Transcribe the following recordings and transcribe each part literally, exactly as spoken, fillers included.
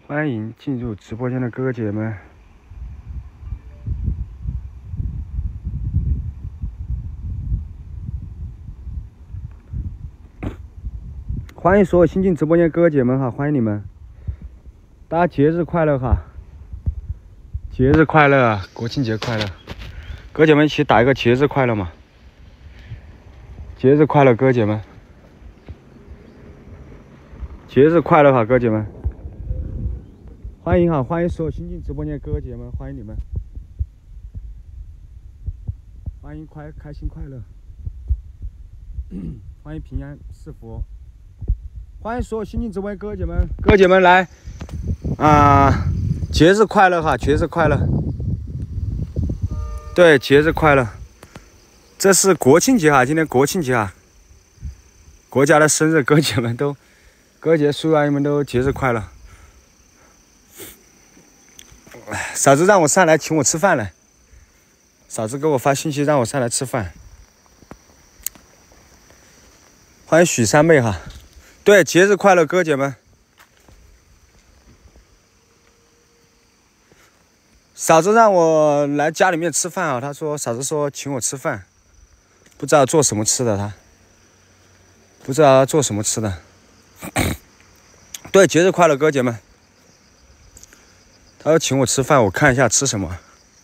欢迎进入直播间的哥哥姐们。欢迎所有新进直播间的哥哥姐们哈，欢迎你们！大家节日快乐哈！节日快乐，国庆节快乐！哥姐们一起打一个节日快乐嘛！节日快乐，哥姐们！节日快乐哈，哥姐们！欢迎哈，欢迎所有新进直播间的哥哥姐们，欢迎你们！欢迎快开心快乐，欢迎平安是福。欢迎所有新进直播间哥姐们，哥姐们来啊、呃！节日快乐哈，节日快乐！对，节日快乐！这是国庆节哈，今天国庆节啊，国家的生日，哥姐们都，哥姐叔阿姨们都节日快乐！嫂子让我上来请我吃饭了，嫂子给我发信息让我上来吃饭。欢迎许三妹哈。对，节日快乐，哥姐们！嫂子让我来家里面吃饭啊，她说嫂子说请我吃饭，不知道做什么吃的，她不知道做什么吃的。对，节日快乐，哥姐们！她说请我吃饭，我看一下吃什么。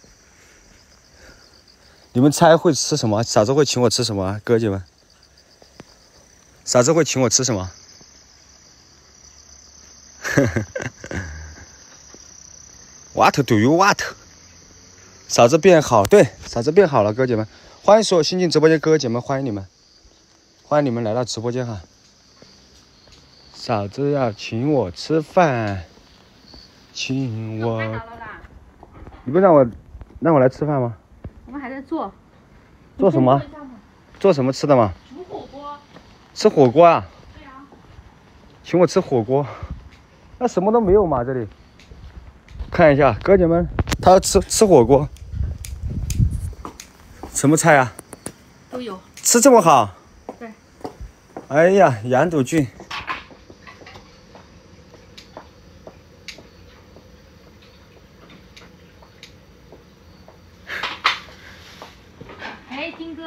你们猜会吃什么？嫂子会请我吃什么？哥姐们，嫂子会请我吃什么？What do you want？ 嫂子变好，对，嫂子变好了，哥姐们，欢迎所有新进直播间哥姐们，欢迎你们，欢迎你们来到直播间哈。嫂子要请我吃饭，请我。你不让我让我来吃饭吗？ 我们还在做。 做什么？做什么吃的吗？ 煮火锅。 吃火锅啊？ 对啊。 请我吃火锅。那什么都没有嘛，这里。看一下，哥姐们，他要吃吃火锅，什么菜啊？ 都有。 吃这么好？ 对。 哎呀，羊肚菌。 哎，丁哥。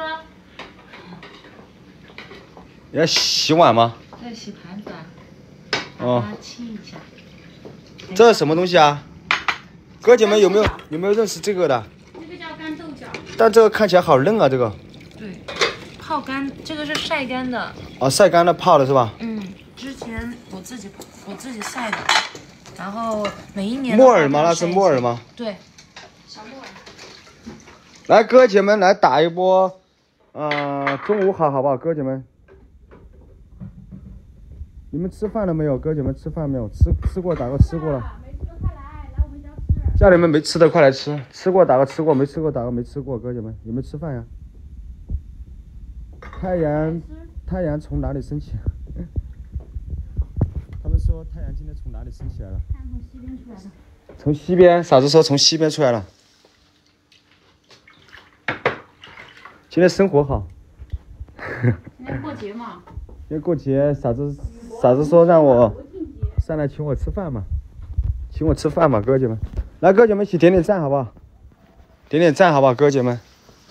要洗碗吗？ 在洗盘子啊。 哦。 把它清一下。 这是什么东西啊？哥姐们有没有有没有认识这个的？ 这个叫干豆角。 但这个看起来好嫩啊，这个。 对，泡干，这个是晒干的。 哦，晒干的泡的是吧？ 嗯，之前我自己我自己晒的，然后每一年。 木耳吗？那是木耳吗？ 对，小木耳。 来，哥姐们来打一波，呃，中午好，好不好？哥姐们，你们吃饭了没有？哥姐们吃饭没有？吃吃过打个吃过了。家里面没吃的快来吃，吃过打个吃过，没吃过打个没吃过，哥姐们有没有吃饭呀？太阳，太阳从哪里升起？他们说太阳今天从哪里升起来了？ 太阳从西边出来的。 从西边，嫂子说从西边出来了。今天生活好。 今天过节嘛。 今天过节，嫂子嫂子说让我上来请我吃饭嘛，请我吃饭嘛，哥姐们。来，哥姐们一起点点赞好不好？点点赞好不好，哥姐们？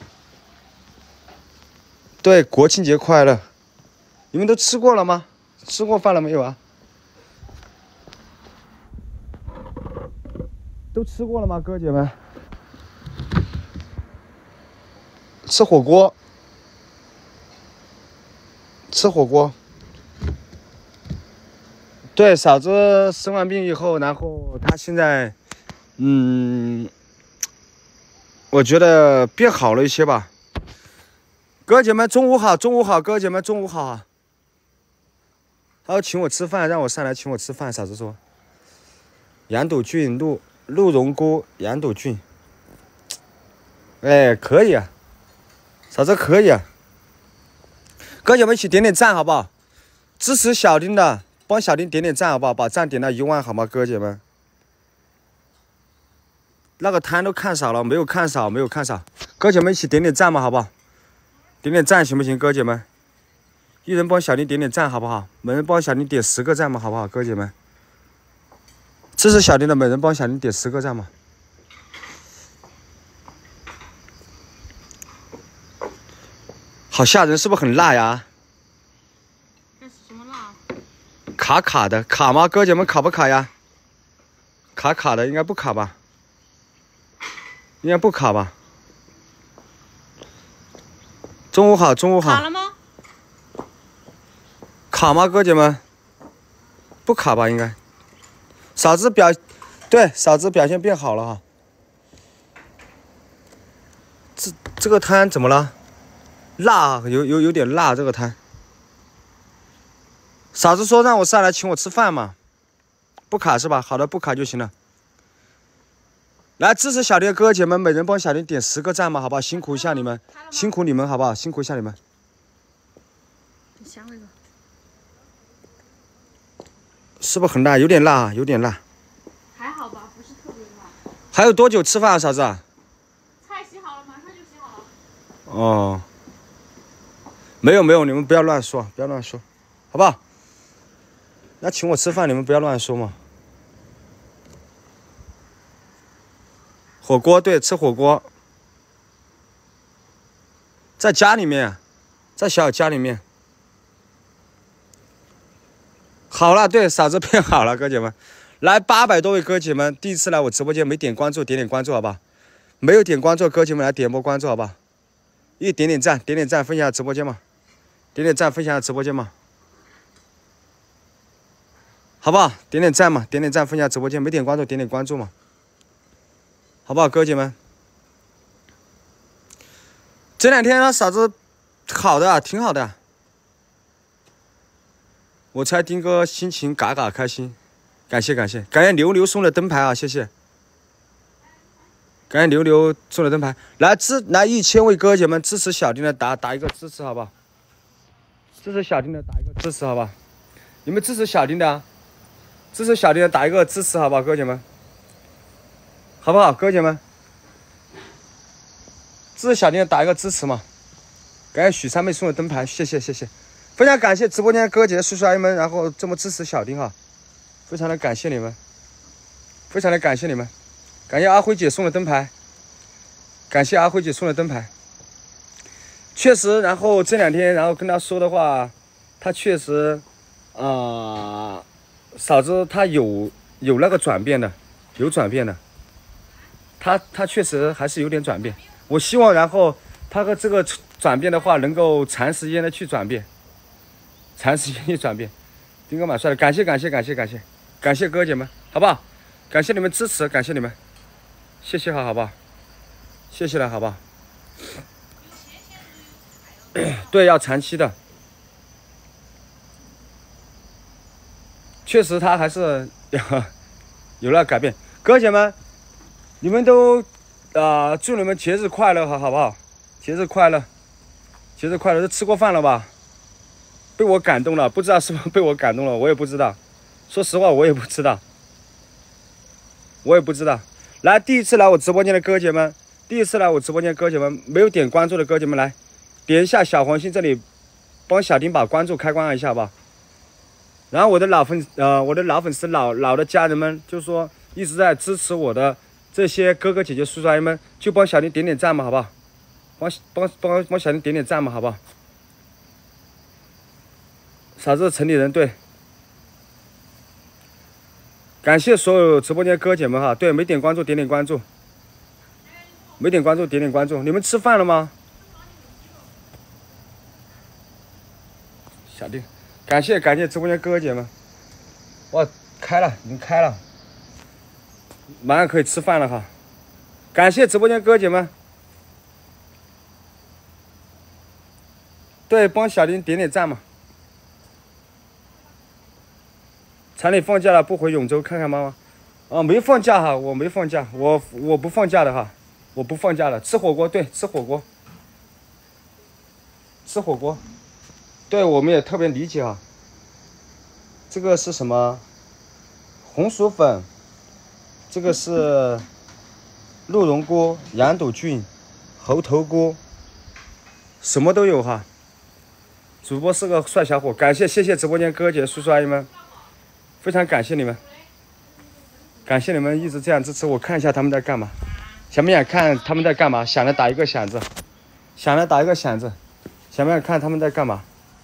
对，国庆节快乐！你们都吃过了吗？吃过饭了没有啊？都吃过了吗，哥姐们？吃火锅，吃火锅。对，嫂子生完病以后，然后她现在。嗯，我觉得变好了一些吧。哥姐们，中午好，中午好，哥姐们，中午好啊！他要请我吃饭，让我上来请我吃饭。嫂子说，羊肚菌、鹿鹿茸菇、羊肚菌，哎，可以啊，嫂子可以啊。哥姐们一起点点赞好不好？支持小丁的，帮小丁点点赞好不好？把赞点到一万好吗，哥姐们？那个摊都看少了，没有看少，没有看少。哥姐们一起点点赞嘛，好不好？点点赞行不行，哥姐们？一人帮小丁点点赞好不好？每人帮小丁点十个赞嘛，好不好，哥姐们？ 支持小丁的每人帮小丁点十个赞嘛。好吓人，是不是很辣呀？ 这是什么辣？ 卡卡的，卡吗？哥姐们卡不卡呀？卡卡的，应该不卡吧？应该不卡吧？中午好，中午好。 卡了吗？ 卡吗，哥姐们？不卡吧，应该。嫂子表，对，嫂子表现变好了哈。这这个摊怎么了？辣，有有有点辣，这个摊。嫂子说让我上来请我吃饭嘛，不卡是吧？好的，不卡就行了。来支持小丁的哥哥姐们，每人帮小丁点十个赞嘛，好不好？辛苦一下你们，辛苦你们，好不好？辛苦一下你们。 很香那个。 是不是很辣？有点辣，有点辣。 还好吧，不是特别辣。 还有多久吃饭啊，嫂子？ 菜洗好了，马上就洗好了。 哦。没有没有，你们不要乱说，不要乱说，好不好？那请我吃饭，你们不要乱说嘛。火锅，对，吃火锅，在家里面，在小家里面。好了，对，嫂子变好了，哥姐们，来八百多位哥姐们，第一次来我直播间没点关注，点点关注，好吧？没有点关注，哥姐们来点波关注，好吧？一点点赞，点点赞，分享直播间嘛。点点赞，分享直播间嘛，好不好？点点赞嘛，点点赞，分享直播间。没点关注，点点关注嘛，好不好，哥姐们？这两天呢，嫂子好的，挺好的。我猜丁哥心情嘎嘎开心，感谢感谢感谢牛牛送的灯牌啊，谢谢。感谢牛牛送的灯牌，来支来一千位哥姐们支持小丁的打打一个支持，好不好？支持小丁的打一个支持，好吧？你们支持小丁的啊？支持小丁的打一个支持，好不好，哥姐们？好不好，哥姐们？支持小丁的打一个支持嘛！感谢许三妹送的灯牌，谢谢谢谢，非常感谢直播间的哥姐叔叔阿姨们，然后这么支持小丁哈，非常的感谢你们，非常的感谢你们，感谢阿辉姐送的灯牌，感谢阿辉姐送的灯牌。确实，然后这两天，然后跟他说的话，他确实，啊、呃，嫂子他有有那个转变的，有转变的，他他确实还是有点转变。我希望，然后他和这个转变的话，能够长时间的去转变，长时间去转变。丁哥蛮帅的，感谢感谢感谢感谢感谢哥姐们，好不好？感谢你们支持，感谢你们，谢谢哈，好不好？谢谢了，好不好？对，要长期的，确实他还是有了改变。哥姐们，你们都啊、呃，祝你们节日快乐，好好不好？节日快乐，节日快乐！都吃过饭了吧？被我感动了，不知道是不是被我感动了，我也不知道。说实话，我也不知道，我也不知道。来，第一次来我直播间的哥姐们，第一次来我直播间的哥姐们，没有点关注的哥姐们来。点一下小黄心，这里帮小丁把关注开关一下吧。然后我的老粉呃，我的老粉丝老老的家人们，就说一直在支持我的这些哥哥姐姐叔叔阿姨们，就帮小丁点点赞嘛，好不好？帮帮帮帮小丁点点赞嘛，好不好？傻子城里人，对，感谢所有直播间哥姐们哈，对，没点关注点点关注，没点关注点点关注。你们吃饭了吗？小丁，感谢感谢直播间哥哥姐们，哇，开了，已经开了，马上可以吃饭了哈！感谢直播间哥哥姐们，对，帮小丁点点赞嘛。厂里放假了，不回永州看看妈妈？哦，没放假哈，我没放假，我我不放假的哈，我不放假的，吃火锅，对，吃火锅，吃火锅。对，我们也特别理解啊。这个是什么？红薯粉，这个是鹿茸菇、羊肚菌、猴头菇，什么都有哈。主播是个帅小伙，感谢谢谢直播间哥姐叔叔阿姨们，非常感谢你们。 感谢你们一直这样支持我。看一下他们在干嘛，想不想看他们在干嘛？想来打一个响字，想来打一个响字，想不想看他们在干嘛？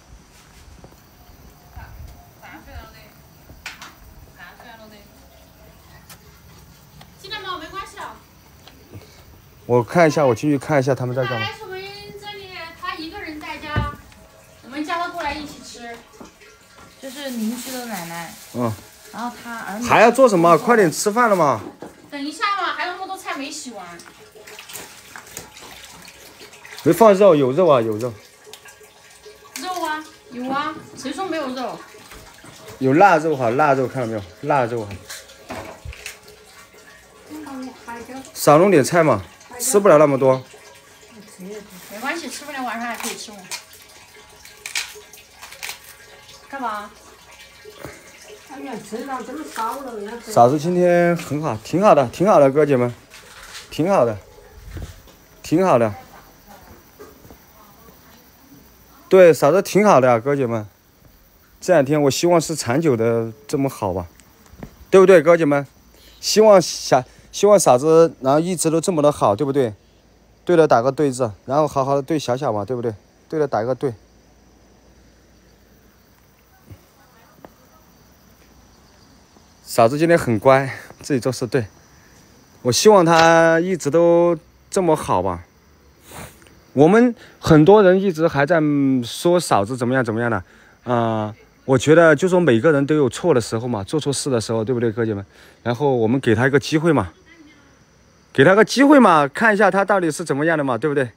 进来嘛，没关系啊。 我看一下，我进去看一下他们在干嘛。 奶奶是我们这里，他一个人在家，我们叫他过来一起吃。就是邻居的奶奶。 嗯。 然后他儿女。 还要做什么？快点吃饭了吗？ 等一下嘛，还有那么多菜没洗完。 没放肉，有肉啊，有肉。 肉啊，有啊，谁说没有肉？ 有腊肉哈，腊肉看到没有？腊肉哈。少弄点菜嘛，吃不了那么多。 没关系，吃不了晚上还可以吃我。干嘛？ 哎呀，吃到这么少了， 嫂子今天很好，挺好的，挺好的，哥姐们，挺好的，挺好的。对，嫂子挺好的呀，哥姐们。这两天我希望是长久的这么好吧，对不对，哥姐们？希望小希望嫂子然后一直都这么的好，对不对？对了，打个对字，然后好好的对小小嘛，对不对？对了，打一个对。嫂子今天很乖，自己做事对。我希望她一直都这么好吧。我们很多人一直还在说嫂子怎么样怎么样的，啊、呃，我觉得就说每个人都有错的时候嘛，做错事的时候，对不对，哥姐们？然后我们给她一个机会嘛，给她个机会嘛，看一下她到底是怎么样的嘛，对不对？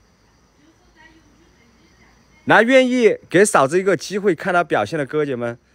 那愿意给嫂子一个机会看她表现的哥姐们。